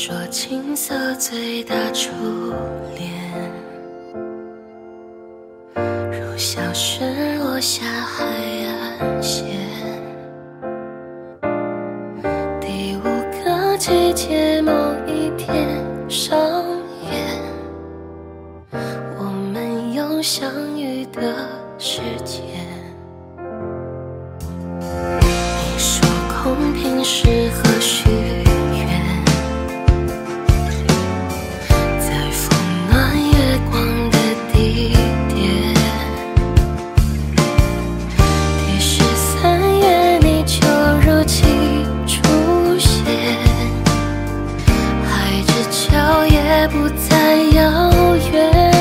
说青涩最大初恋，如小石落下海岸线。第五个季节某一天上演，我们有相遇的时间。你说空瓶适合许愿，在风暖月光的地点。第13月你就如期出现，海之角也不再遥远。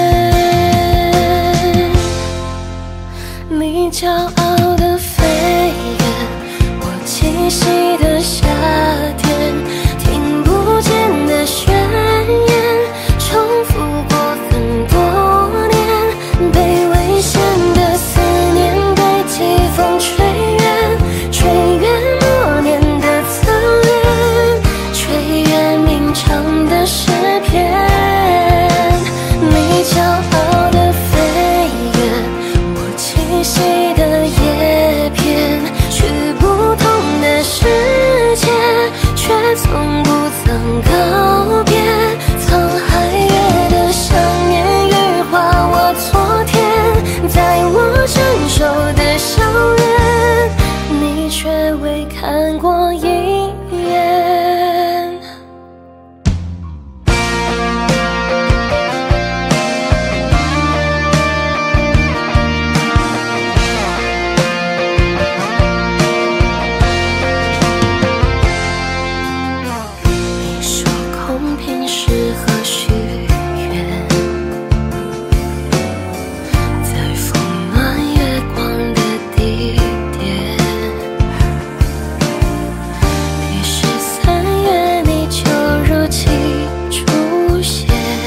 你骄傲的飞远，我栖息的夏天，听不见的宣言，重复过很多年，被危险的思念被季风吹远，吹远默念的侧脸，吹远鸣唱的诗篇。你骄傲的飞远，我栖息的叶片，去不同的世界，却从不曾告别。沧海月的想念羽化我昨天，在我成熟的校园，你却未看过一眼。你说空瓶适合许愿，在风暖月光的地点。第13月你就如期出现，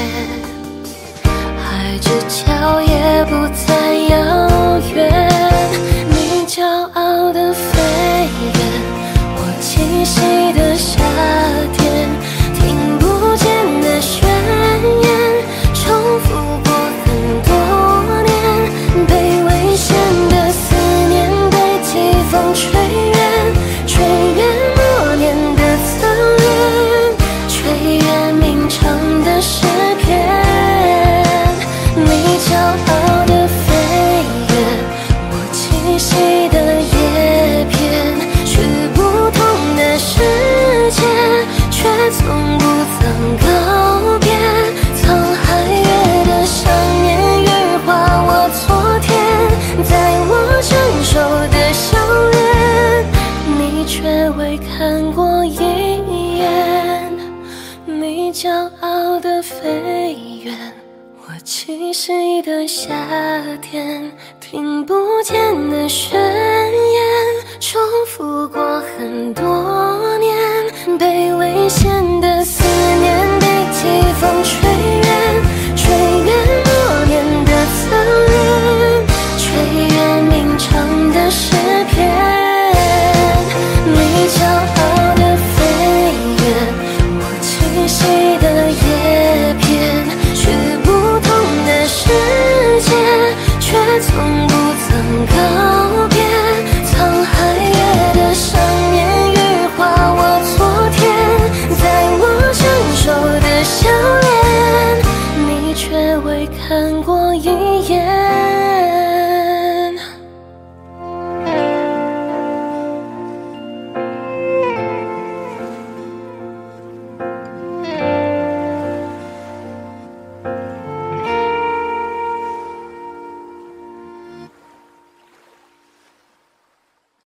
海之角也不再遥远。你骄傲的飞远，我栖息的夏天，听不见的宣言，重复过很多年，被危险的思念被季风吹远，吹远默念的侧脸，吹远鸣唱的诗篇。你骄傲的飞远，我栖息的叶片，去不同的世界，却从不曾告别。沧海月的想念羽化我昨天，在我成熟的校园，你却未看过一眼。你骄傲的飞远，我栖息的夏天，听不见的宣言，重复过很多年，被危险的